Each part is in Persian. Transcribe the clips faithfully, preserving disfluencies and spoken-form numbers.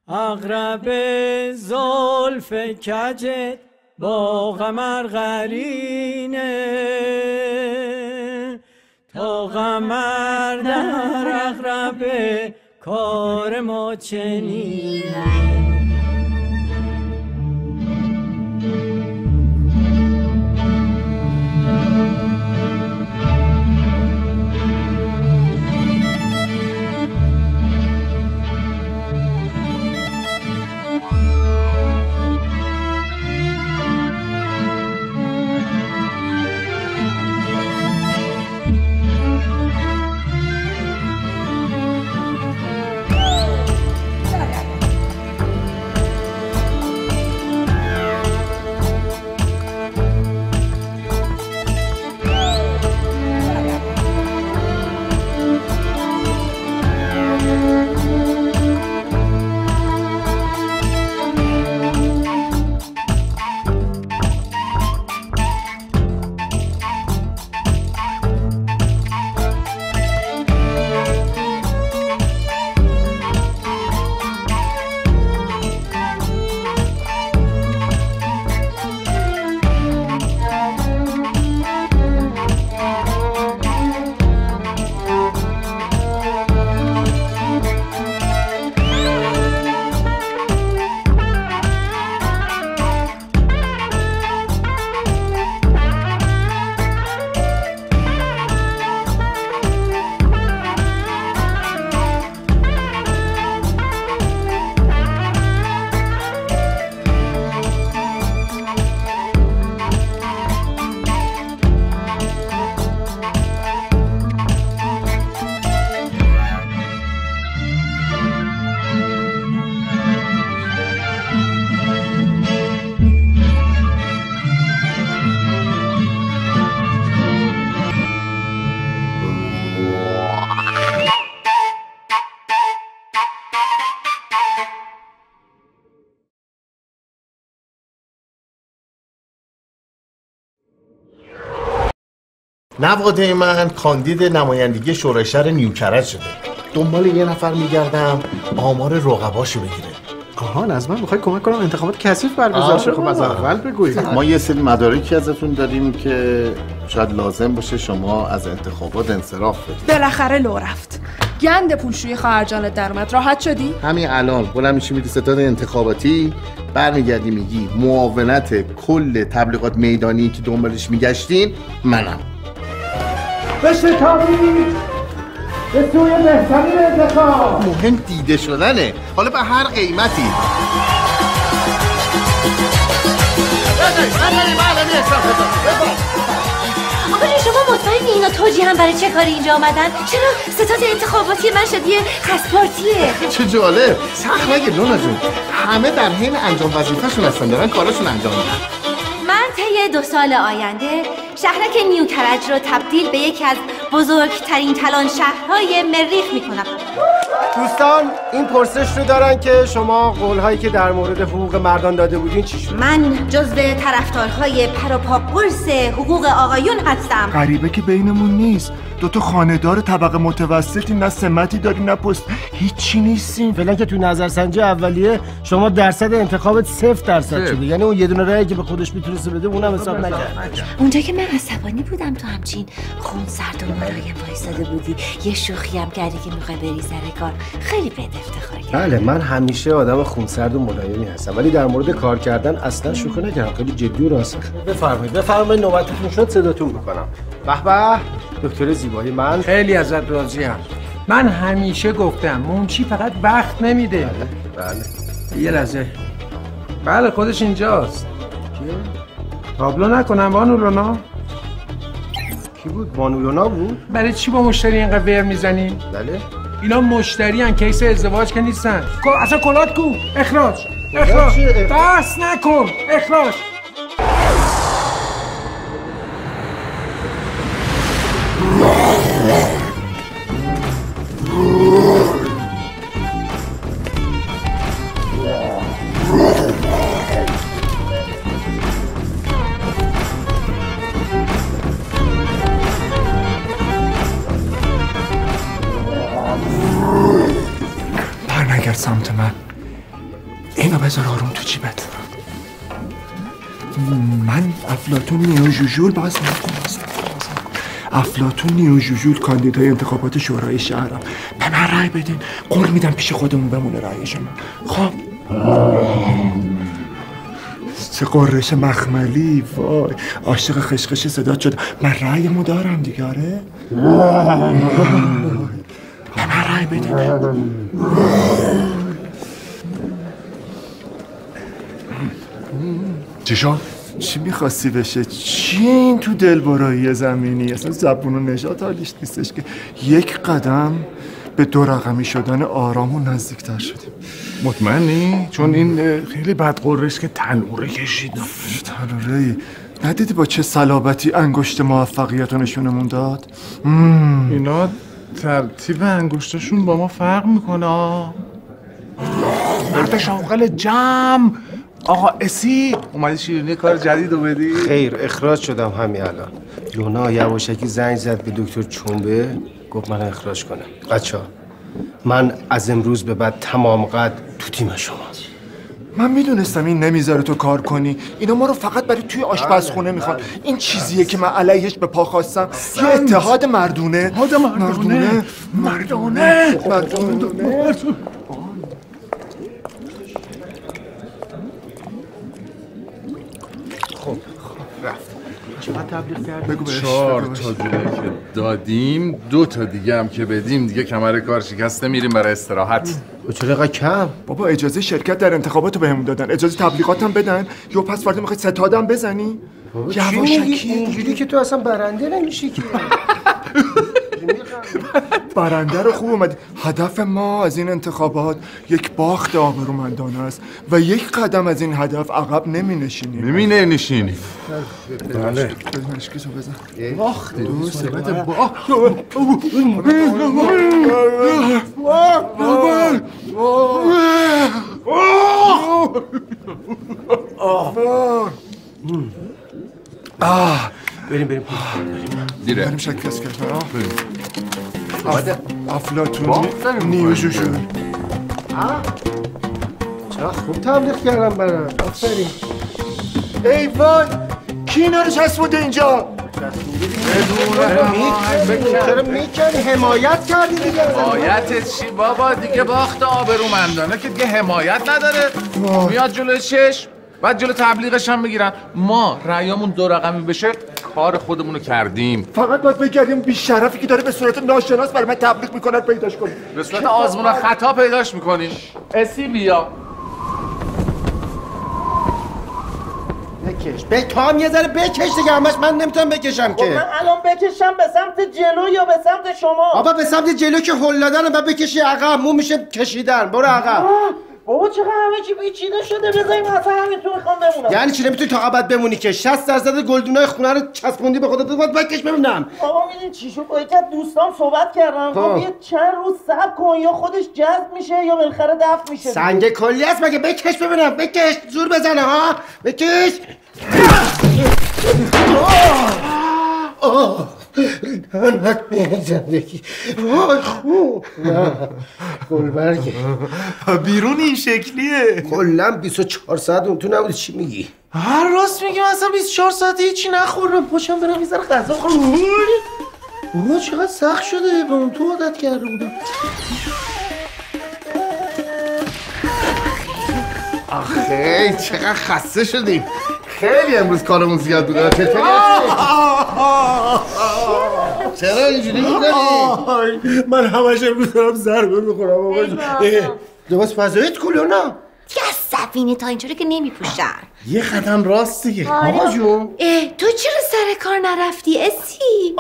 اغرب زلف کجت با قمر قرینه، تا قمر در اغرب کار ما چنینه. نواده من کاندید نمایندگی شورای شهر نیوکرج شده. دنبال یه نفر میگردم آمار رقباشو بگیره. آها از من میخوای کمک کنم انتخابات کثیف برگزار شه؟ خب از اول بگوید. ما یه سری مدارکی ازتون داریم که شاید لازم باشه شما از انتخابات انصراف بدید. بالاخره لو رفت. گند پولشویی خواهرجانت در اومد. راحت شدی؟ همین الان بلند میشی میری ستاد انتخاباتی، برمیگردی میگی معاونت کل تبلیغات میدانی که دنبالش میگشتین منم. بشتابید به سوی بهترین انتخاب. مهم دیده شدنه، حالا به هر قیمتی. آقای شما مطمئنی اینا توجیه هم برای چه کاری اینجا آمدن؟ چرا ستاد انتخاباتی من شد یه خسپارتیه؟ چه جالب. سخت نگیر لونا جون، همه در حین انجام وظیفه‌شون هستن، دارن کاراشون انجام میدن. من طی دو سال آینده شهرک نیوکرج رو تبدیل به یکی از بزرگترین کلان شهرهای مریخ میکنم. دوستان این پرسش رو دارن که شما قولهایی که در مورد حقوق مردان داده بودین چی شد؟ من جزو طرفدارهای پر و پا قرص حقوق آقایون هستم. غریبه که بینمون نیست. دوتا خانه‌دار طبقه متوسطی، نه سمتی داری نه پست، هیچی نیستیم. فعلا که تو نظرسنجی اولیه شما درصد انتخابت صفر درصد شده، یعنی اون یه دونه رأیی که به خودش میتونسته بده اونم حساب نکرد. اونجا که من عصبانی بودم تو همچین خون سرد و ملایم وایساده بودی، یه شوخی هم کردی که میخوای بری سر کار، خیلی بهت افتخار کردم. بله من همیشه آدم خونسرد و ملایمی هستم، ولی در مورد کار کردن اصلا شوخی نکردم، خیلی جدی و راست. بفرمایید بفرمایید نوبتتون شد صداتون میکنم. به به دکتر زیبایی، من خیلی ازت راضیم. من همیشه گفتم منشی فقط وقت نمیده. بله بله. یه لحظه. بله خودش اینجاست. کیه؟ تابلو نکنم بانو لونا. کی بود؟ بانو لونا بود؟ برای چی با مشتری اینقدر ور میزنی؟ بله. اینا مشتری ان، کیس ازدواج که نیستن. اصلا کلات کو؟ اخراج. اخراج. بس نکن. اخراج. برنگرد سمت من. اینو بذار آروم تو جیبت. من افلاطون نیوژوژول باز نکن. افلاطون نیوژوژول کاندیدای انتخابات شورای شهرم. به من رأی بدین، قول میدم پیش خودمون بمونه رأی شما. خب چه قررش مخملی، وای عاشق خشخش صدات شد. من رأیمو دارم دیگه. آره به من رأی بدین. چی شد؟ چی میخواستی بشه؟ چی این تو دلبرایی زمینی؟ اصلا زبون و نژاد حالیش نیستش که یک قدم به دو رقمی شدن آرام و نزدیکتر شدیم. مطمئنی؟ چون این خیلی بد قررش که تنوره کشیدم. تنوره؟ ندیدی با چه صلابتی انگشت موفقیت رو نشونمون داد؟ مم. اینا ترتیب انگشتشون با ما فرق میکنه. مرد شاغل جمع آقا اسی اومدی شیرینی کار جدید رو بدی؟ خیر اخراج شدم همین الان. لونا یواشکی زنگ زد به دکتر چنبه، گفت من اخراج کنم. بچه‌ها من از امروز به بعد تمام قد تو تیم شما. من میدونستم این نمیذاره تو کار کنی. اینا ما رو فقط برای توی آشپزخونه میخوان. این چیزیه که من علیهش به پا خواستم. یه اتحاد مردونه. اتحاد مردونه مردونه مردونه خب رفت. چقدر تبلیغ کردیم؟ بگو بهش. چهار تا دونه که دادیم، دو تا دیگه هم که بدیم دیگه کمر کار شکسته میریم برای استراحت. چرا اینقدر کم؟ بابا اجازه شرکت در انتخابات رو بهمون دادن، اجازه تبلیغات هم بدن. یا پس فردا میخوای ستاد هم بزنی؟ یواشکی اینجوری که تو اصلا برنده نمیشی که. برنده رو خوب اومدی. هدف ما از این انتخابات یک باخت آبرومندانه است و یک قدم از این هدف عقب نمی نشینیم. نمی نشینیم. بله. مشکیزو بزن. باخت. دو سبت باخت. آه بریم بریم دیره بریم شکست کردن. افلاطون نیوژوژول. چرا خوب تبلیغ کردم برام. آفرین. ای وای کی اینا رو چسبونده اینجا؟ چرا میکنی؟ حمایت کردی دیگه. حمایت چی بابا؟ دیگه باخت آبرومندانه که دیگه حمایت نداره. میاد جلوی چشم بعد جلو تبلیغش هم میگیرن. ما رأیامون دو رقمی بشه کار خودمونو کردیم. فقط باید بگردیم بی شرفی که داره به صورت ناشناس برای من تبلیغ میکنن پیداش کنیم. به صورت آزمون خطا پیداش میکنیم. اسی بیا بکش به تو هم یه ذره بکش دیگه. همش من نمیتونم بکشم که. من الان بکشم به سمت جلو یا به سمت شما؟ بابا به سمت جلو که هل دادن و بکشی عقب مو میشه کشیدن. برو عقب. بابا چقدر همه چی پیچیده شده. بذاریم اصلا همینطور میخوام بمونم. یعنی چی نمیتونی تا ابد بمونی که شصت درصد گلدونای خونه رو چسبوندی به خودت؟ باید بکش ببینم. بابا میدونی چی شد؟ با یکی از دوستام صحبت کردم. گفت یه چند روز صبر کن یا خودش جذب میشه یا بالاخره دفع میشه. سنگ کلی است مگه؟ بکش ببینم. بکش زور بزنه ها. بکش. آه لعنت به زندگی. وای خوب. نه گلبرگه بیرون این شکلیه. کلا بیست و چهار ساعت اون تو نبودی. چی میگی؟ هر راست میگم. اصلا بیست و چهار ساعته هیچی نخوردم. پاشم برم میذاره غذا بخورم. بابا چقدر سخت شده. به اون تو عادت کرده بودم. آخه چقدر خسته شدیم. خیلی امروز کارمون زیاد بود. چطوری؟ چرا اینجوری میکنی؟ من همش امروز دارم ضربه میخورم. بابا لباس فضایت کلونا دیگه از سفینه تا اینجوری که نمیپوشن. یه قدم راست دیگه. آقا جون تو چرا سر کار نرفتی اسی؟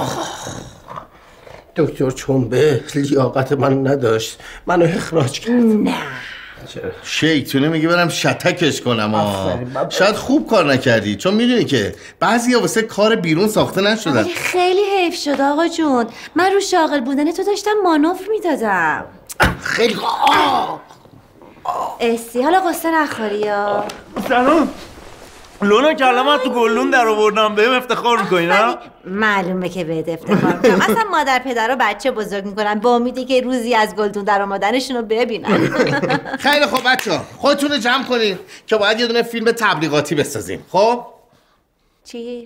دکتر چنبه لیاقت من نداشت. منو اخراج کرد. نه شیطونه میگه برم شتکش کنم. آه شاید خوب کار نکردی، چون میدونی که بعضی ها واسه کار بیرون ساخته نشدن. خیلی حیف شد آقا جون. من رو شاغل بودن تو داشتم مانور میدادم. خیلی اسی حالا قصه نخوری یا سلام. لونا کلمه تو گلدون در آوردم بهم افتخار میکنی نه؟ معلومه که بهت افتخار میکنم. اصلا مادر پدر رو بچه بزرگ میکنن با امیدی که روزی از گلدون در آمدنشون رو ببینن. خیلی خب بچه‌ها خودتون رو جمع کنید که باید یه دونه فیلم تبلیغاتی بسازیم. خب چی؟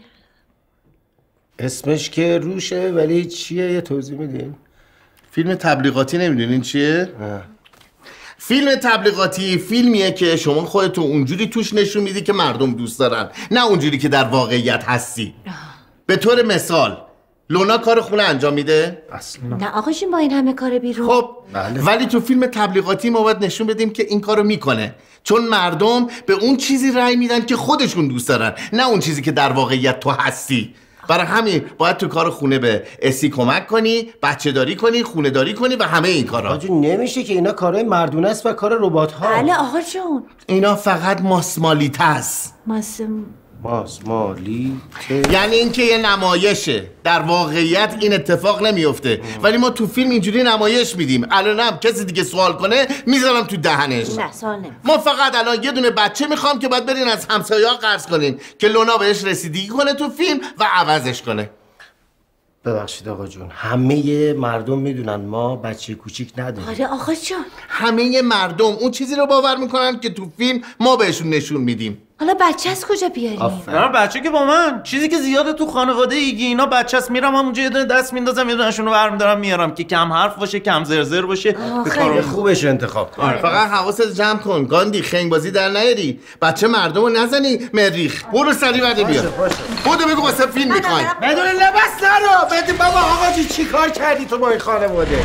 اسمش که روشه ولی چیه یه توضیح میدین؟ فیلم تبلیغاتی نمیدونین چیه؟ نه. فیلم تبلیغاتی فیلمیه که شما خودتون اونجوری توش نشون میدی که مردم دوست دارن، نه اونجوری که در واقعیت هستی. به طور مثال لونا کار خونه انجام میده؟ اصلا نه آقا جون با این همه کار بیرون. خب بله. ولی تو فیلم تبلیغاتی ما باید نشون بدیم که این کارو میکنه، چون مردم به اون چیزی رأی میدن که خودشون دوست دارن، نه اون چیزی که در واقعیت تو هستی. برای همین باید تو کار خونه به اسی کمک کنی، بچه داری کنی، خونه داری کنی و همه این کارا. آقا جون نمیشه که اینا کارهای مردونه است و کار ربات ها. بله آقا جون. اینا فقط ماسمالیته است. ماسم ماسمالی یعنی اینکه یه نمایشه، در واقعیت این اتفاق نمیفته، ولی ما تو فیلم اینجوری نمایش میدیم. الانم کسی دیگه سوال کنه میذارم تو دهنش. نه سوال نمی ما فقط الان یه دونه بچه میخوام که باید برین از همسایه‌ها قرض کنین که لونا بهش رسیدگی کنه تو فیلم و عوضش کنه. ببخشید آقا جون، همه مردم میدونن ما بچه کوچیک نداریم. آره آقا جون. همه مردم اون چیزی رو باور میکنن که تو فیلم ما بهشون نشون میدیم. حالا بچه از کجا بیاریم؟ نه بچه که با من چیزی که زیاده تو خانواده ایگی اینا بچه است، میرم همونجا یه دونه دست میندازم یه دونهشون رو برمیدارم میارم که کم حرف باشه کم زرزر باشه. خیلی خوبش انتخاب کن. آره. فقط حواست جمع کن گاندی، خنگ بازی در نیاری، بچه مردم رو نزنی مریخ. برو سری بده بیا. بودو بگو واسه فیلم میخوایم. بدون لباس نرو. بده بابا. آقا جون چی کار کردی تو با این خانواده؟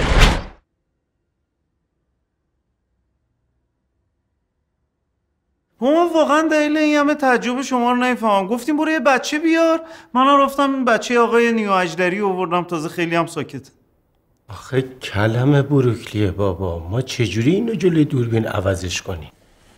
ما واقعا دلیل این همه تعجب شما رو نمیفهمم. گفتیم برو یه بچه بیار، منم رفتم بچه آقای نیو اجدری آوردم، تازه خیلی هم ساکت. آخه کلم بروکلیه بابا، ما چجوری اینو جلوی دوربین عوضش کنیم؟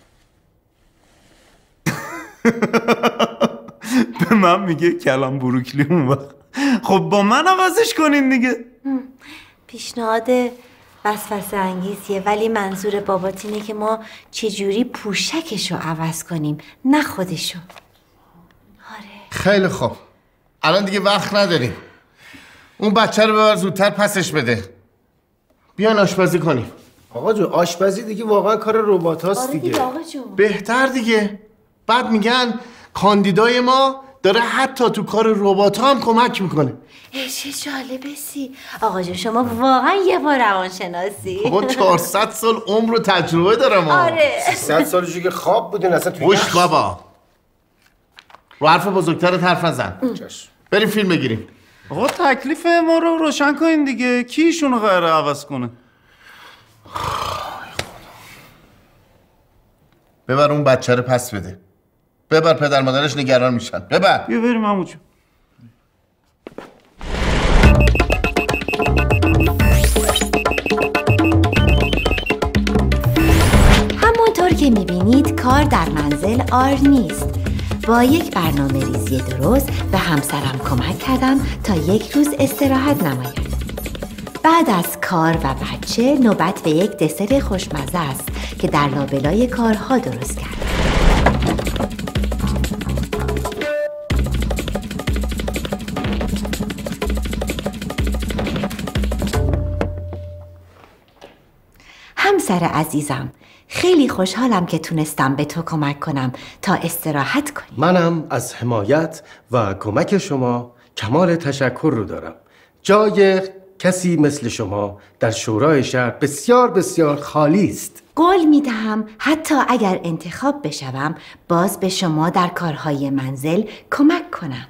به من میگه کلم بروکلی اون وقت. خب با من عوضش کنین دیگه. پیشنهاد وسوسه انگیزیه، ولی منظور بابات اینه که ما چجوری پوشکشو عوض کنیم نه خودشو. آره خیلی خوب، الان دیگه وقت نداریم. اون بچه رو ببر زودتر پسش بده. بیان آشپزی کنیم. آقا جون آشپزی دیگه واقعا کار ربات هاست دیگه. دیگه آقا جون. بهتر دیگه. بعد میگن کاندیدای ما داره حتی تو کار ربات ها هم کمک میکنه. چه جالبه سی. آقا جون شما واقعا یه بار روانشناسی. بابا چهارصد سال عمر و تجربه دارم. آره سیصد سالشو که خواب بودین اصلا توی گوش بابا. رو حرف بزرگترت حرف نزن. بریم فیلم بگیریم. آقا تکلیف ما رو روشن کنین دیگه. کی ایشونو قراره عوض کنه؟ ببر اون بچه رو پس بده. ببر، پدر مادرش نگران میشن. ببر. بیا بریم عموجون. همونطور که میبینید کار در منزل آر نیست. با یک برنامه ریزی درست به همسرم کمک کردم تا یک روز استراحت نماید. بعد از کار و بچه نوبت به یک دسر خوشمزه است که در لابلای کارها درست کردم. همسر عزیزم، خیلی خوشحالم که تونستم به تو کمک کنم تا استراحت کنی. منم از حمایت و کمک شما کمال تشکر رو دارم. جای کسی مثل شما در شورای شهر بسیار بسیار خالی است. قول میدهم حتی اگر انتخاب بشوم باز به شما در کارهای منزل کمک کنم.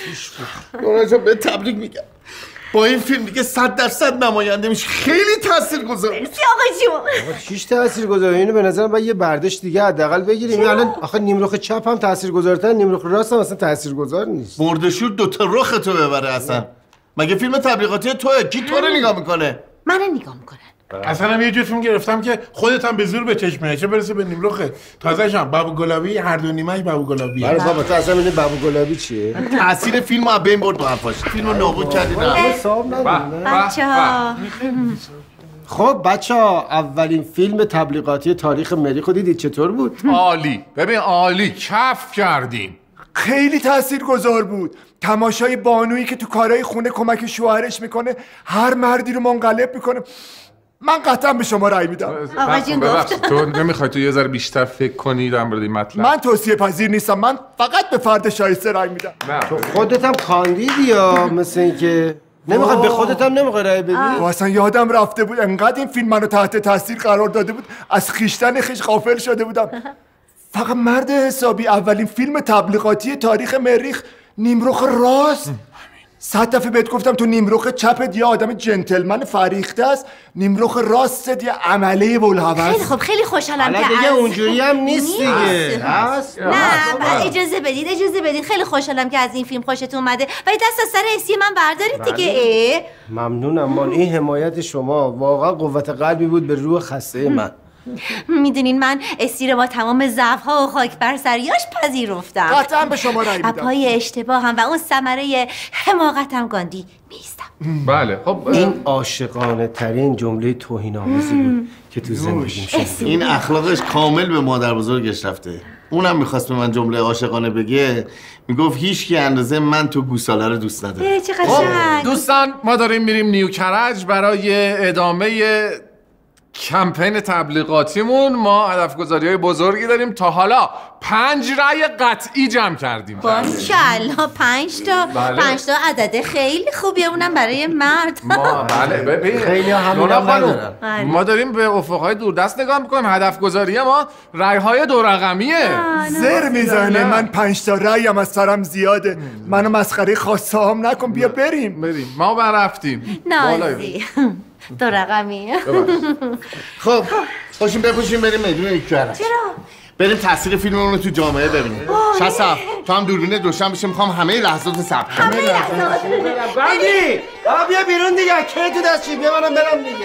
لونا جان به تبریک میگم. با این فیلم دیگه صد درصد نماینده میشه. خیلی تاثیرگذار بود. مرسی آقا جون. چیش تاثیرگذاره؟ اینو به نظرم باید یه برداشت دیگه حداقل بگیریم. الان آخه نیمرخ چپ هم تاثیرگذارتر، نیمرخ راست هم اصلا تاثیرگذار نیست. مردشور دو تا رخ تو ببره اصلا. مگه فیلم تبلیغاتی توئه؟ کی تو رو نگاه میکنه؟ منو نگاه میکنن. اصلا هم یه جور فیلم گرفتم که خودت هم به زور به چشمه چه برسه به نیمرخه. تازه‌شم بابو گلابی، هر دو نیمه‌اش بابو گلابی. آره بابا تو اصلا این بابو گلابی چیه؟ تاثیر فیلمو از بین برد با حرفاش. فیلمو نابود کردی نه. حساب نداره. بچه‌ها خب بچه‌ها اولین فیلم تبلیغاتی تاریخ مریخ رو دیدید چطور بود؟ عالی. ببین عالی کف کردیم. خیلی تاثیرگذار بود. تماشای بانویی که تو کارهای خونه کمک شوهرش میکنه، هر مردی رو منقلب میکنه. من قطعا به شما رأی میدم. آقا جون گفت تو نمیخوای تو یه ذره بیشتر فکر کنی در مورد این مطلب؟ من توصیه پذیر نیستم. من فقط به فرد شایسته رأی میدم. نه خودت هم کاندیدی یا مثل اینکه نمیخواد به خودت هم نمیخوای رأی بدی؟ اصلا یادم رفته بود انقدر این فیلم منو تحت تاثیر قرار داده بود از خیشتن خیش غافل شده بودم. فقط مرد حسابی اولین فیلم تبلیغاتی تاریخ مریخ نیمرخ راست. صد دفعه بهت گفتم تو نیمرخ چپت یه آدم جنتلمن فریخته است، نیمرخ راستت یه عمله بلحوث. خیلی خوب خیلی خوشحالم که دیگه از اونجوری هم نیست دیگه. هست؟ نه بعد اجازه بدید اجازه بدید خیلی خوشحالم که از این فیلم خوشتون اومده ولی دست از سر اسی من بردارید دیگه. اه. ممنونم مان. این حمایت شما واقعا قوت قلبی بود به روح خسته من. میدونین من اسی رو با تمام ضعف‌ها و خاک بر سریاش پذیرفتم. قطعا به شما رأی میدم. پای اشتباهم و اون ثمره حماقتم گاندی میستم. بله خب این عاشقانه ترین جمله توهین‌آمیزی بود که تو زندگیم شنیدم. این اخلاقش کامل به مادر بزرگش رفته. اونم میخواست به من جمله عاشقانه بگه، میگفت هیچ کی اندازه من تو گوساله رو دوست نداره. چه قشنگ. دوستان ما داریم میریم نیوکرج برای ادامه کمپین تبلیغاتیمون. ما هدف گذاری های بزرگی داریم. تا حالا پنج رأی قطعی جمع کردیم. ماشاءالله پنج تا بله. پنج تا عدد خیلی خوبیه اونم برای مرد. ما بله ببین خیلی همین لونا هم خانم، ندارن. ما داریم به افقهای دوردست نگاه میکنیم. هدف گذاری ما رأی های دو رقمیه. زر میزنه. من پنج تا رأیم از سرم زیاده. منو مسخره خاصه هم نکن. بیا بریم بریم ما برفتیم. نازی دو رقمی. خب خوشیم بپوشیم بریم میدون نیوکرج. چرا؟ بریم تاثیر فیلممون رو تو جامعه ببینیم. شصف تو هم دوربین دوشنبه بشه میخوام همه لحظات ثبت کنم. همه لحظات. بندی آقا بیا بیرون دیگه. کی تو دستی بیا منم برم دیگه.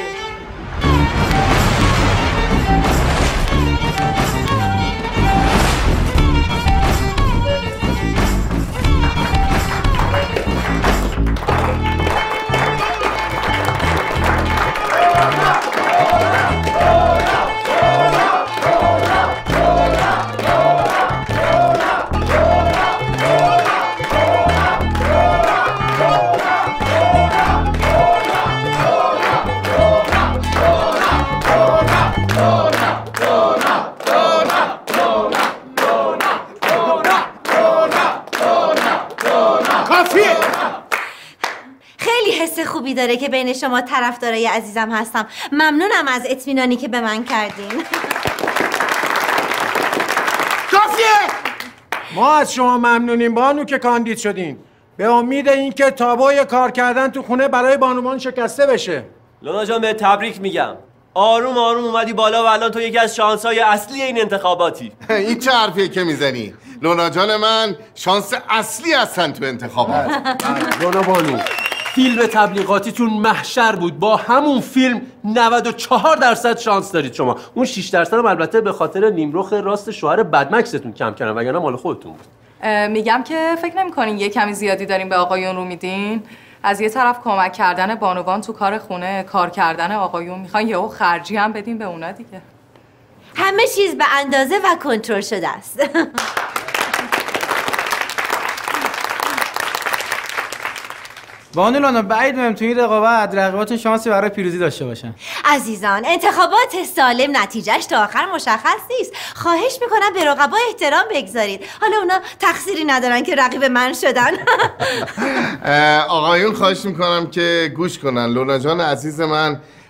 خوبی داره که بین شما طرفدارای عزیزم هستم. ممنونم از اطمینانی که به من کردین. کافیه! ما از شما ممنونیم بانو که کاندید شدین. به امید اینکه تابوی کار کردن تو خونه برای بانوان شکسته بشه. لونا جان به تبریک میگم. آروم آروم اومدی بالا و الان تو یکی از شانس‌های اصلی این انتخاباتی. این چه حرفیه که میزنی؟ لونا جان من شانس اصلی هستن تو انتخابات. لونا بانو فیلم تبلیغاتیتون محشر بود. با همون فیلم نود و چهار درصد شانس دارید شما. اون شش درصد هم البته به خاطر نیمرخ راست شوهر بدمکستون کم کردن وگرنه مال خودتون بود. میگم که فکر نمی‌کنین یه کمی زیادی داریم به آقایون رو میدین؟ از یه طرف کمک کردن بانوان تو کار خونه، کار کردن آقایون، میخواین یهو خرجی هم بدین به اونا دیگه. همه چیز به اندازه و کنترل شده است. بانو لونا بعید می‌دونم تو این رقابت رقیباتون شانسی برای پیروزی داشته باشن. عزیزان انتخابات سالم نتیجهش تا آخر مشخص نیست. خواهش میکنم به رقبا احترام بگذارید. حالا اونا تقصیری ندارن که رقیب من شدن. آقایون خواهش میکنم که گوش کنن. لونا جان عزیز من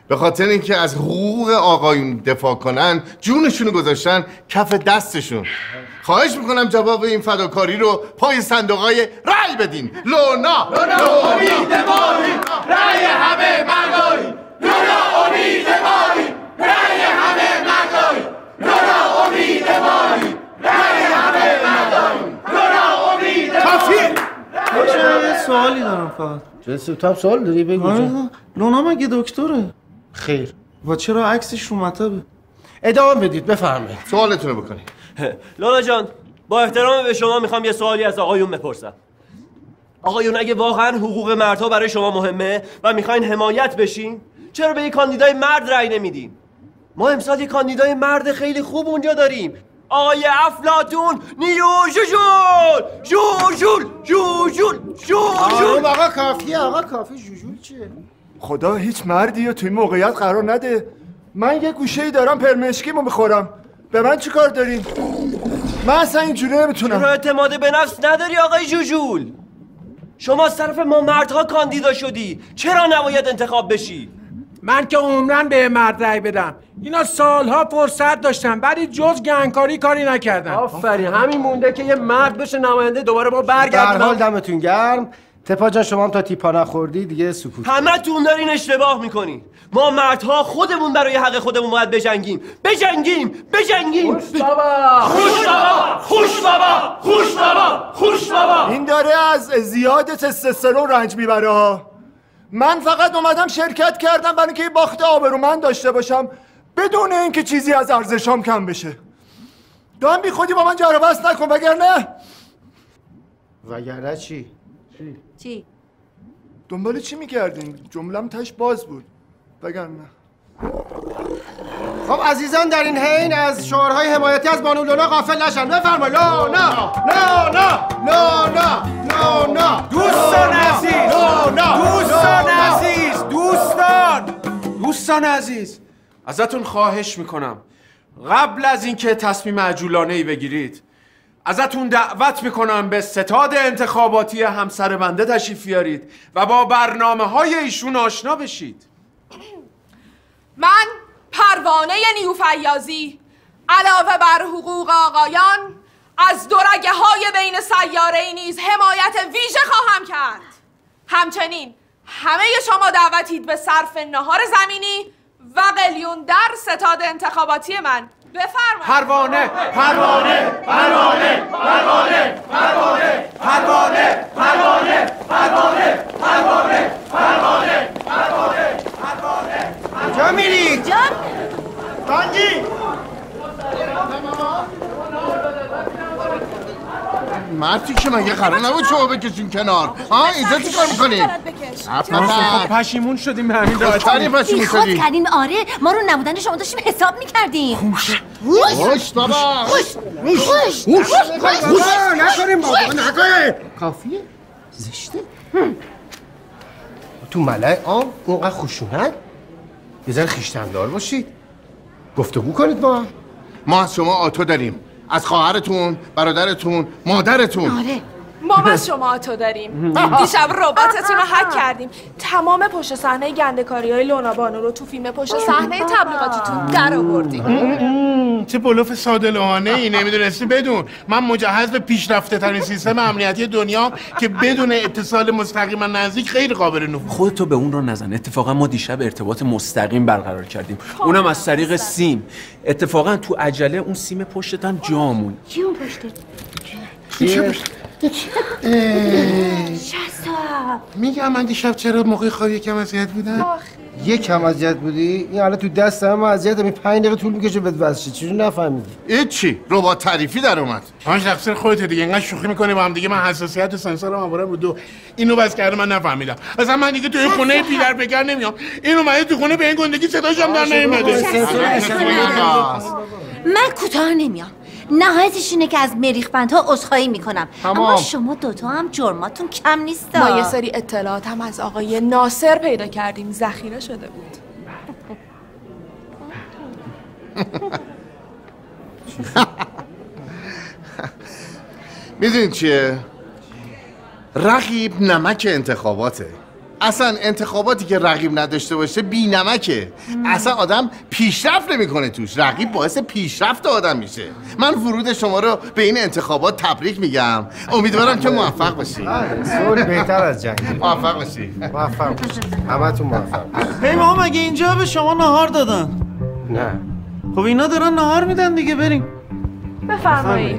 به خاطر اینکه از حقوق آقایون دفاع کنن جونشونو گذاشتن کف دستشون. خواهش میکنم جواب این فداکاری رو پای صندوقای رأی بدین. لونا لونا امید مایی رأی همه مردایی، لونا امید مایی رأی همه مردایی، لونا امید مایی رأی همه مردایی، لونا امید کافیه. یه سوالی دارم فقط. جلسه تو هم سوال داری بگو. لونا مگه دکتره؟ خیر. و چرا عکسش رو مطبه؟ ادامه بدید بفرمایید. سوالتون رو بکنید. لونا جان با احترام به شما میخوام یه سوالی از آقایون بپرسم. آقایون اگه واقعا حقوق مردها برای شما مهمه و میخواین حمایت بشین، چرا به یه کاندیدای مرد رأی نمیدین؟ ما امسال یه کاندیدای مرد خیلی خوب اونجا داریم. آقای افلاطون نیو جوجول جوجول جوجول جوجول. آقا کافیه آقا کافی. جوجول چیه؟ خدا هیچ مردی رو توی این موقعیت قرار نده. من یه گوشه‌ای دارم پرمشکیمو میخورم. به من چی کار دارین؟ من اصلا اینجوری نمیتونم. چرا اعتماد به نفس نداری آقای جوجول؟ شما از طرف ما مردها کاندیدا شدی، چرا نباید انتخاب بشی؟ من که عمرن به مرد رأی بدم. اینا سالها فرصت داشتن ولی جز گنگکاری کاری نکردن. آفرین، همین مونده که یه مرد بشه نماینده دوباره ما برگردیم. در حال دمتون گرم. تپا جان شما هم تا تیپا نخوردی دیگه سکوت. همه تون دارین اشتباه میکنین. ما مردها خودمون برای حق خودمون باید بجنگیم. بجنگیم بجنگیم. خوش بابا خوش بابا خوش بابا خوش بابا خوش بابا. این داره از زیاد تستوسترون رنج میبره ها. من فقط اومدم شرکت کردم برای اینکه باخت آبرومند داشته باشم بدون اینکه چیزی از ارزشام کم بشه. دام بی خودی با من جر و بحث نکن وگرنه. وگرنه چی؟ چی؟ چی؟ دنبال چی میکردین؟ جملم تش باز بود. وگرنه خب عزیزان در این حین از شعارهای حمایتی از بانو لونا غافل نشن. بفرمایید. لونا لونا لونا لونا. دوستان عزیز دوستان عزیز دوستان دوستان عزیز ازتون خواهش میکنم قبل از اینکه تصمیم عجولانه ای بگیرید ازتون دعوت میکنم به ستاد انتخاباتی همسر بنده تشریف بیارید و با برنامه های ایشون آشنا بشید. من پروانه نیو فیاضی علاوه بر حقوق آقایان از دو رگه های بین سیاره‌ای نیز حمایت ویژه خواهم کرد. همچنین همه شما دعوتید به صرف نهار زمینی و قلیون در ستاد انتخاباتی من. بفرمایید. پروانه پروانه پروانه پروانه پروانه پروانه پروانه پروانه پروانه پروانه پروانه پروانه. کجا میری؟ جان بانجی مرتی که مگه قرار نبود شما بکشین کنار؟ ها اینجا چی کار میکنی؟ خب پشیمون شدیم به همین راحتی. پشیمون خود شدی؟ کردین. آره ما رو نبودن شما داشتیم حساب میکردیم. خوش خوش بابا خوش خوش خوش نکنیم بابا نکنیم. کافیه؟ زشته. تو ملای عام اونقدر خشونت؟ یه ذره خویشتن‌دار باشید. گفتگو کنید با هم. ما از شما آتو داریم، از خواهرتون، برادرتون، مادرتون. آره ما هم از شما آتو داریم. دیشب رباتتون رو هک کردیم. تمام پشت صحنه گنده‌کاری های لونا بانو رو تو فیلم پشت صحنه تبلیغاتیتون در آوردیم. چه بلوف ساده لوحانه ای. نمیدونستی؟ بدون من مجهز به پیشرفته ترین سیستم امنیتی دنیا که بدون اتصال مستقیم و نزدیک غیر قابل نفوذ. خودتو به اون رو نزن. اتفاقا ما دیشب ارتباط مستقیم برقرار کردیم، اونم از طریق سیم. اتفاقا تو عجله اون سیم پشتت هم جا موند. کی اون پشتت؟ چه شستا میگم من دیشب چرا موقع خواب یکم اذیت بودم؟ یک کم اذیت بودی؟ این الان تو دست هم اذیت می پنج دقیقه طول میکشه بهت واسه چی نفهمیدی؟ هیچی ربات تعریفی در اومد. آن تقصیر خودت دیگه. اینقدر شوخی میکنی با هم دیگه. من حساسیت و سنسورم آوردم رو دو. اینو بس کرده من نفهمیدم. اصلا من دیگه تو این خونه پیدر پگر نمیام. اینو اومده تو خونه به این گندگی صداش هم در نمیاد. من کوتاه نمیام. نهایتش اینه که از مریخ بندها عذرخواهی میکنم. اما شما دوتا هم جرماتون کم نیستا. ما یه سری اطلاعات هم از آقای ناصر پیدا کردیم، ذخیره شده بود. میدونید چیه؟ رقیب نمک انتخاباته. اصلا انتخاباتی که رقیب نداشته باشه بی نمکه. اصلا آدم پیشرفت نمیکنه توش. رقیب باعث پیشرفت آدم میشه. من ورود شما رو به این انتخابات تبریک میگم. امیدوارم که موفق باشی. صلح بهتر از جنگ. موفق باشی. موفق باشی. همتون موفق باشی. هی ما مگه اینجا به شما نهار دادن؟ نه. خب اینا دارن نهار میدن دیگه، بریم. بفرمایید.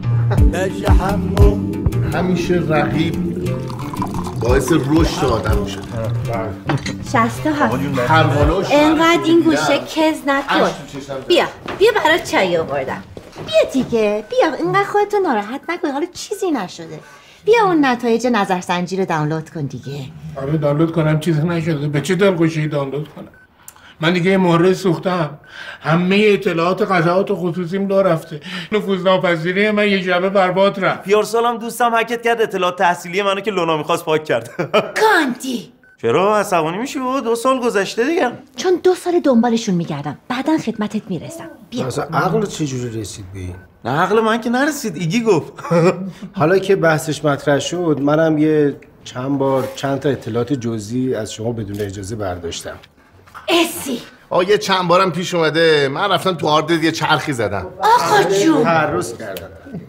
همیشه رقیب باعث رشد آدم میشه. شصت و هفت. پروانه انقدر این گوشه کز نکن. بیا بیا برات چای آوردم. بیا دیگه بیا، اینقدر خودتو ناراحت نکن، حالا چیزی نشده. بیا اون نتایج نظرسنجی رو دانلود کن دیگه. آره دانلود کنم چیزی نشده. به چه دلگوشی دانلود کنم؟ من دیگه یه مهره سوختم. همه اطلاعات قضاوت خصوصیم لو رفته. نفوذناپذیری من یه جبه برباد رفت. پیارسالم دوستم هکت کرد اطلاعات تحصیلی منو که لونا میخواست پاک کرد. گاندی چرا عصبانی میشی؟ دو سال گذشته دیگه. چون دو سال دنبالشون میگردم، بعدن خدمتت میرسم. بیا. اصلا عقل چجوری رسید به این؟ نه عقل من که نرسید، ایگی گفت. حالا که بحثش مطرح شد، منم یه چند بار چند تا اطلاعات جزئی از شما بدون اجازه برداشتم. اسی آه یه چند بارم پیش اومده من رفتم تو آردت یه چرخی زدم. آقا جون تعرض کردم.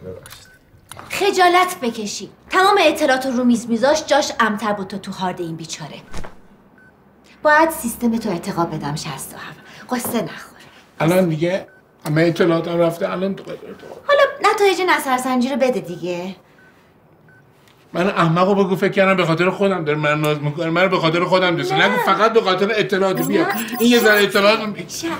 خجالت بکشی. تمام اطلاعات رو میز میذاش، جاش امتر بود تو تو هارد این بیچاره. باید سیستم تو ارتقا بدم. شصت و هفت قصه نخور. الان دیگه همه اطلاعاتم رفته. الان تو حالا نتایج نظرسنجی رو بده دیگه. من احمقو بگو فکر کردم به خاطر خودم داره من ناز میکنه. من به خاطر خودم دوست نگو، فقط به خاطر اطلاعات. بیا این یه ذره اطلاعات من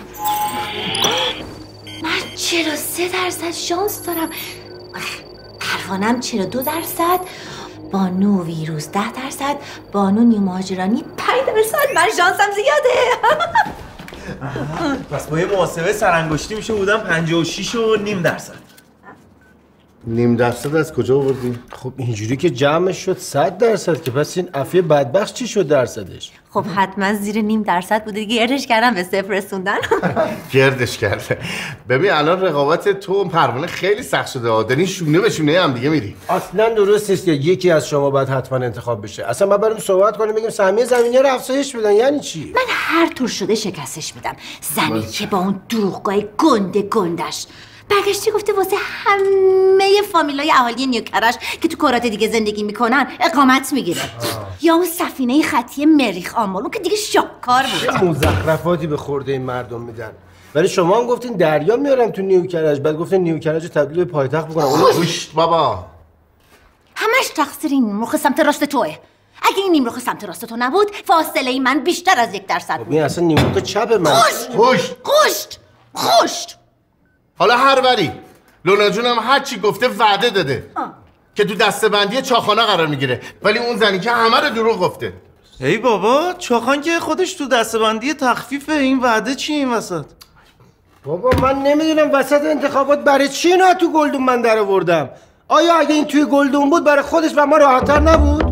چرا سه درصد شانس دارم؟ پروانم چرا دو درصد؟ بانو ویروس ده درصد، بانو نیو مهاجرانی پنج درصد. من شانسم زیاده. پس با یه محاسبه سرانگشتی میشه بودم پنجاه و شش و نیم درصد. نیم درصد از کجا آوردی؟ خب اینجوری که جمعش شد صد درصد که پس این عفیه بدبخت چی شد درصدش؟ خب حتما زیر نیم درصد بوده دیگه. گردش کردم به صفر رسوندن. گردش کرده. ببین الان رقابت تو پروانه خیلی سخت شده. دارین شونه به شونه هم دیگه میری. اصلا درست نیست که یکی از شما باید حتما انتخاب بشه. اصلا ما بریم صحبت کنیم بگیم سهمیه زمینی رو افزایش بدن. یعنی چی؟ من هر طور شده شکستش میدم. زنی که با اون دروغگاه گنده گندش برگشتی گفته واسه همه فامیلای اهالی نیوکرش که تو کرات دیگه زندگی میکنن اقامت میگیره. یا اون سفینه خطی مریخ آمال، اون که دیگه شاکار بود. مزخرفاتی به خورده این مردم میدن. ولی شما هم گفتین دریا میارم تو نیوکرج، بعد گفتین نیوکرج رو تبدیل به پایتخت بکنم. اون گوشت بابا. همش تقصیر این نیمرخ سمت راست توه. اگه این نیمرخ سمت راست تو نبود فاصله من بیشتر از یک درصد بود. این اصلا نیمرخ چپ من. خوشت خوشت خوشت خوشت حالا هر وری لونا جونم هر چی گفته وعده داده آه. که تو دسته‌بندی چاخانه قرار میگیره، ولی اون زنی که همه رو دروغ گفته. ای بابا چاخان که خودش تو دسته‌بندی تخفیف. این وعده چی این وسط؟ بابا من نمیدونم وسط انتخابات برای چی اینا تو گلدون من در آوردم. آیا اگه این توی گلدون بود برای خودش و ما راحت‌تر نبود؟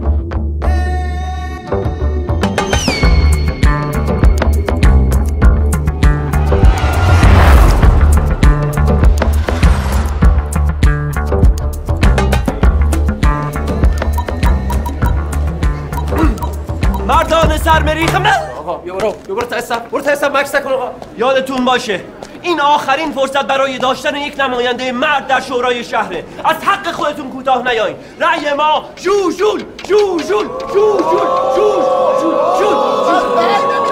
مردان سرمریخ من. آقا بیا برو بیا برو تا حساب برو تا حساب مکس کن. آقا یادتون باشه این آخرین فرصت برای داشتن یک نماینده مرد در شورای شهره. از حق خودتون کوتاه نیاین. رأی ما جوجول جوجول جوجول جوجول جوجول.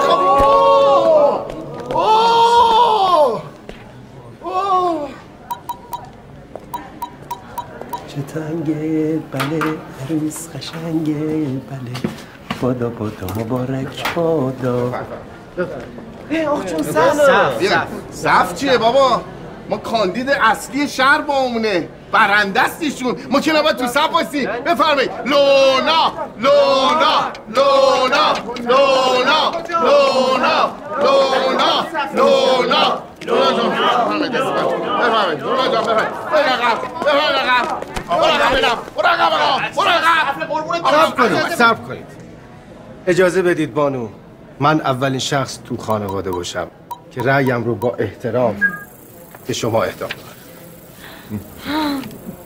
چه تنگه بله عروس قشنگه بله بادا بادا مبارک بادا. ای آخ جون صف صف چیه بابا؟ ما کاندید اصلی شهر با همونه، برنده است ایشون. ما که نباید تو صف بایستیم. بفرمایید لونا لونا لونا لونا لونا لونا لونا لونا جان بفرمایید بفرمایید لونا جان بفرمایید. برقم برقم برقم برقم برقم برقم. صبر کنید صبر کنید. اجازه بدید بانو من اولین شخص تو خانواده باشم که رأیم رو با احترام به شما اهدا کنم.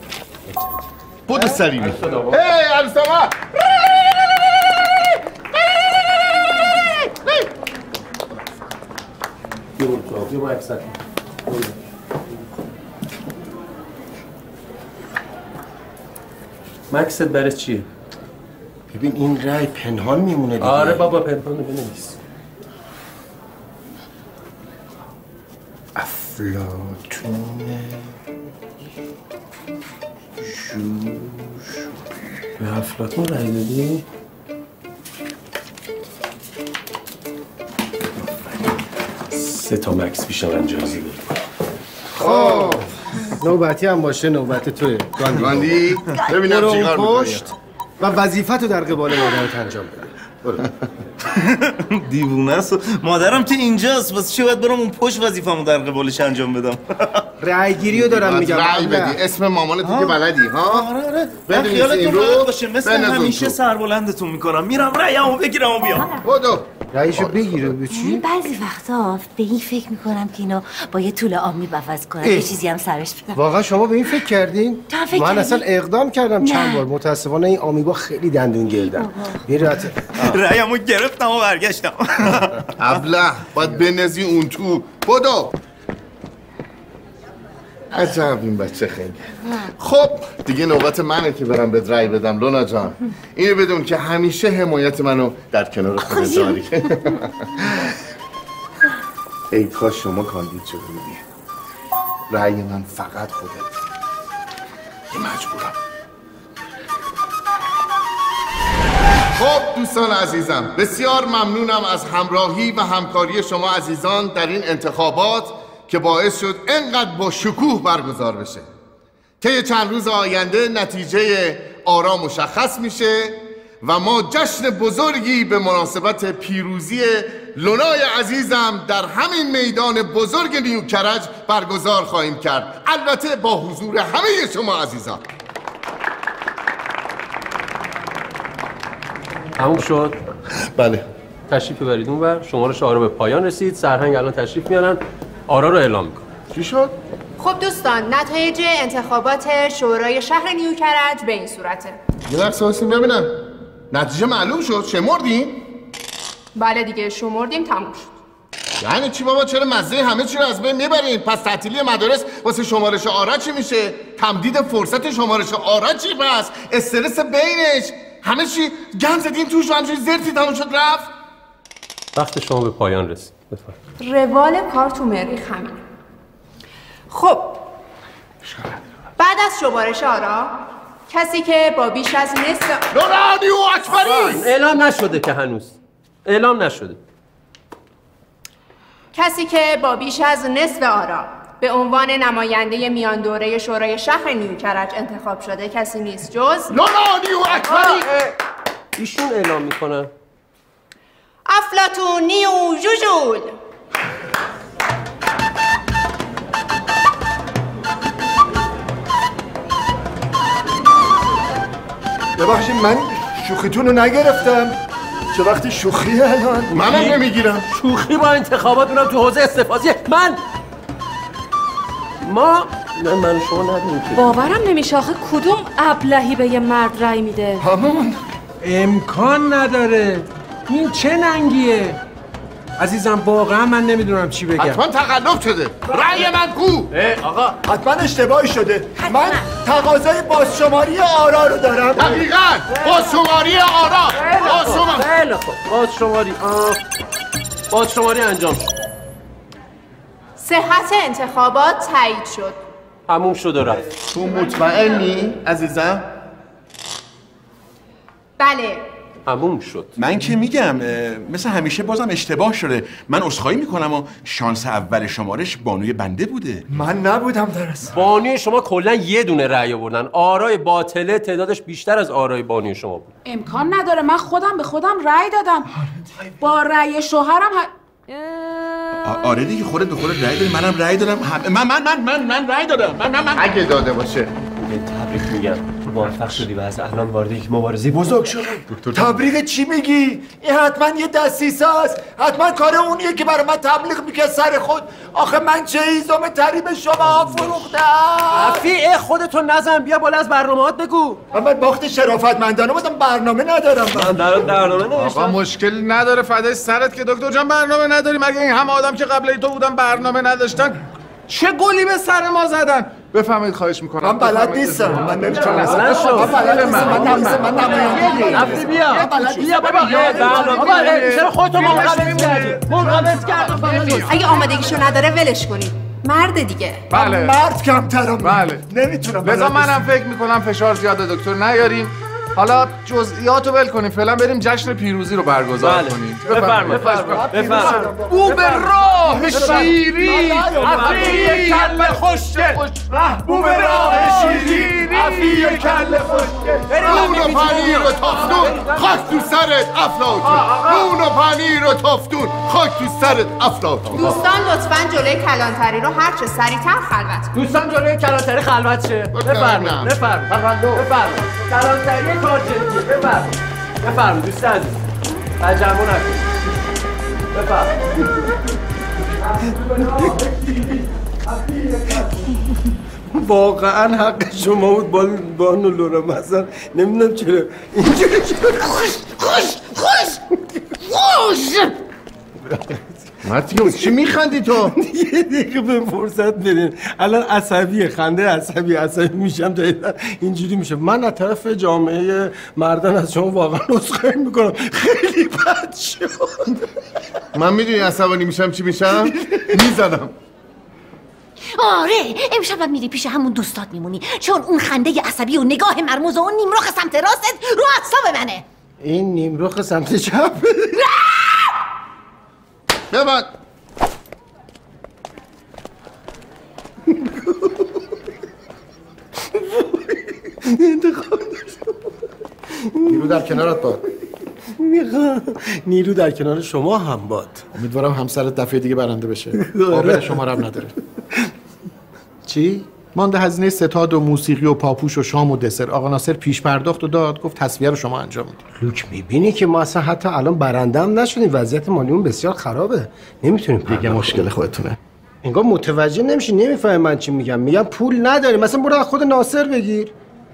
بودو سریمی. هی عروساما یه مکسد مکست برای چیه؟ ببین این رای پنهان میمونه دیگه. آره بابا پنهان بنویس. افلاطون جوجول. به افلاطون رای دادی؟ سه تا مکس پیشم انجازی داری. خب نوبتی هم باشه نوبت توی گاندی. گاندی ببینم چیکار می‌کنی. و وظیفه‌تو در قبال مادرت انجام بده. دیوونه است. مادرم که اینجاست، واسه چی باید برم اون پشت وظیفه‌مو در قبالش انجام بدم؟ رأی‌گیری رو دارم میگم. رأی بدی، اسم مامانت که بلدی ها؟ آره آره. ببین خیالتون راحت باشه، مثل همیشه سربلندتون میکنم. میرم رأیمو بگیرم و بیام. بدو. رأیشو بگیره به چی؟ بعضی وقتا به این فکر میکنم که اینو با یه طول آمی عوض کنم، یه چیزی هم سرش بدم. واقعا شما به این فکر کردین؟ فکر من کردی؟ اصلا اقدام کردم چند بار، متاسفانه این آمیبا خیلی دندون گلدن. بیرات. رأیمو گرفتم و برگشتم. ابله باید بنزی اون تو. بدو. عجب این بچه خیلی. خب دیگه نوبت منه که برم بهت رأی بدم لونا جان. اینو بدون که همیشه حمایت منو در کنار خودت داری. ای کاش شما کاندید شده بودی. رأی من فقط خودت. یه مجبورم. خب دوستان عزیزم، بسیار ممنونم از همراهی و همکاری شما عزیزان در این انتخابات که باعث شد انقدر با شکوه برگزار بشه. طی چند روز آینده نتیجه آرا مشخص میشه و ما جشن بزرگی به مناسبت پیروزی لونای عزیزم در همین میدان بزرگ نیوکرج برگزار خواهیم کرد، البته با حضور همه شما عزیزان. تموم شد؟ بله. تشریف ببرید اونور. شمارش آرا به پایان رسید. سرهنگ الان تشریف میارن. آرا رو اعلام میکنن. چی شد؟ خب دوستان، نتایج انتخابات شورای شهر نیوکرج به این صورته. یه لحظه واسیم ببینم. نتیجه معلوم شد؟ شمردیم؟ بله دیگه شمردیم، تموم شد. یعنی چی بابا؟ چرا مزه همه چی رو از بین میبرین؟ پس تعطیلی مدارس واسه شمارش آرا چی میشه؟ تمدید فرصت شمارش آرا چی پس؟ استرس بینش؟ همه چی گند زدین توش و همچنین زرتی تموم شد رفت؟ وقت شما به پایان رسید. بفرمایید. روال کار تو مریخ همینه. خب بعد از شمارش آرا کسی که با بیش از نصف لورانی و اکبری اعلام نشده که هنوز اعلام نشده. کسی که با بیش از نصف آرا به عنوان نماینده میان دوره شورای شهر نیوکرج انتخاب شده کسی نیست جز لورانی و اکبری. ایشون اعلام میکنن. افلاطونی و جوجول. ببخشید من شوخیتون رو نگرفتم. چه وقتی شوخی الان؟ منم نمیگیرم. شوخی با انتخابات اونم تو حوزه استفاضیه. من ما نه من شما ندونیم که باورم نمیشه آخه کدوم ابلهی به یه مرد رای میده؟ همون امکان نداره. این چه ننگیه؟ عزیزم واقعا من نمیدونم چی بگم. حتما تقلب شده. رأی من کو؟ آقا حتما اشتباهی شده. من تقاضای بازشماری آرا رو دارم. دقیقاً بازشماری آرا. بازشماری. خیلی خوب. بازشماری. بازشماری انجام شد. صحت انتخابات تایید شد. تموم شد و رفت. تو مطمئنی عزیزم؟ بله. تموم شد. من که میگم مثل همیشه بازم اشتباه شده. من عذرخواهی میکنم و شانس اول شمارش بانوی بنده بوده. من نبودم درست. بانوی شما کلا یه دونه رأی آوردن. آرای باطله تعدادش بیشتر از آرای بانوی شما بود. امکان نداره. من خودم به خودم رأی دادم. با رأی شوهرم ه... آره دیگه خودت به خودت رأی دادی. منم رأی دادم. من من من من من رأی دادم. من من من اگه داده باشه تبریک میگم، تو موفق شدی و از الان وارد یک مبارزه بزرگ شدی. تبریک چی میگی؟ این حتما یه دسیسه است، حتما کار اونیه که برای من تبلیغ میگه سر خود. آخه من چه ایزم تری به شما فروختم؟ رفیع خودتو نزن، بیا بالا از برنامه‌هات بگو. من باخت شرافتمندانه بودم، برنامه ندارم. من برات برنامه نوشتم. آقا مشکلی نداره، فدای سرت که دکتر جان برنامه نداری. مگه این همه آدم که قبل تو بودن برنامه نداشتن؟ چه گلی به سر ما زدن؟ بفهمید خواهش میکنم. من بلد نیستم، من نمیتونم. من بلد نیستم، من نمیستم، من نمایندگی. رفتی بیا بیا بابا، بابا چرا خودتو منقبض کردی؟ منقبض کردی. اگه آمادگیشو نداره ولش کنید، مرد دیگه. بله مرد کمترم. بله نمیتونم. لذا منم فکر میکنم فشار زیاده دکتر نیاریم. حالا جزئیاتو ول کنیم، فعلا بریم جشن پیروزی رو برگزار بله. کنیم. بفرمایید بفرمایید. او به راه شیری عفی کل خوشگل، او به راه شیری عفی کل خوشگل. نون و پنیر و تافتون خاک تو سرت افلاطون، نون و پنیر و تافتون خاک تو سرت افلاطون. دوستان لطفاً جلوی کلانتری رو هر چه سریع‌تر خلوت کنید. دوستان جلوی کلانتری خلوت شه. بفرمایید بفرمایید بفرمایید. کلانتری کار جدیه. بفرمایید بفرمایید دوست عزیز، تجمع نکنید. بفرمایید. واقعا حق شما بود بانو لورا، مثلا نمیدونم چرا اینجوری چرا خوش خوش خوش خوش. متیون چی میخندی تو؟ یه دقیقه به فرصت بدین، الان عصبیه، خنده عصبی عصبی میشم تا اینجوری میشه. من از طرف جامعه مردان از شما واقعا عذرخواهی میکنم، خیلی بد شد. من میدونی عصبانی میشم چی میشم؟ میزنم. آره امشب میری پیش همون دوستات میمونی، چون اون خنده عصبی و نگاه مرموز و اون نیمرخ سمت راستت رو اعصاب منه. این نیمرخ سمت چپ ببند. انتخاب نیرو در کنارت باد. میخوام نیرو در کنار شما هم باد. امیدوارم همسرت دفعه دیگه برنده بشه. قابل شما رو هم نداره. چی؟ مانده هزینه ستاد و موسیقی و پاپوش و شام و دسر. آقا ناصر پیش پرداخت و داد، گفت تصفیه رو شما انجام میدید. لوک میبینی که ما اصلا حتی الان برنده هم نشدیم، وضعیت مالیمون بسیار خرابه، نمیتونیم. دیگه مشکل خودتونه. انگار متوجه نمیشی، نمیفهمی من چی میگم. میگم پول نداریم، مثلا برو از خود ناصر بگیر.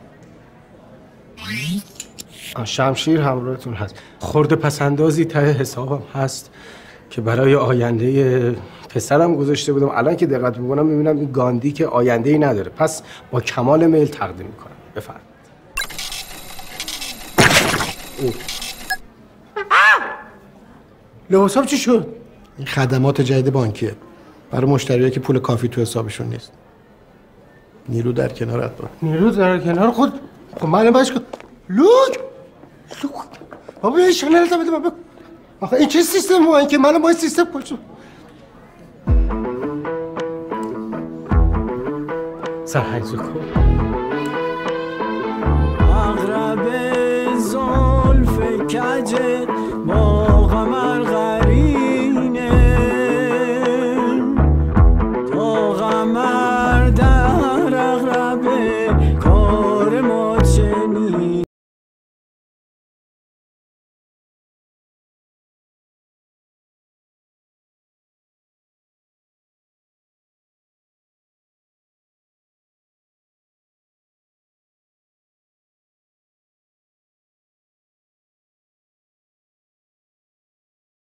شمشیر همراهتون هست. خورده پسندازی ته حسابم هست که برای آینده پسرم گذاشته بودم. الان که دقت میکنم میبینم این گاندی که آینده ای نداره، پس با کمال میل تقدیم میکنم. بفرمایید. لباسام چی شد؟ این خدمات جدید بانکیه برای مشتریایی که پول کافی تو حسابشون نیست. نیرو در کنارت بود. نیرو در کنار خود. خب من باش کن. لوک لوک بابا یه شنل تا بده بابا. آخه این چه سیستم وای که منو با این سیستم کشو. سرحیزو کن. اغرب زلف کجت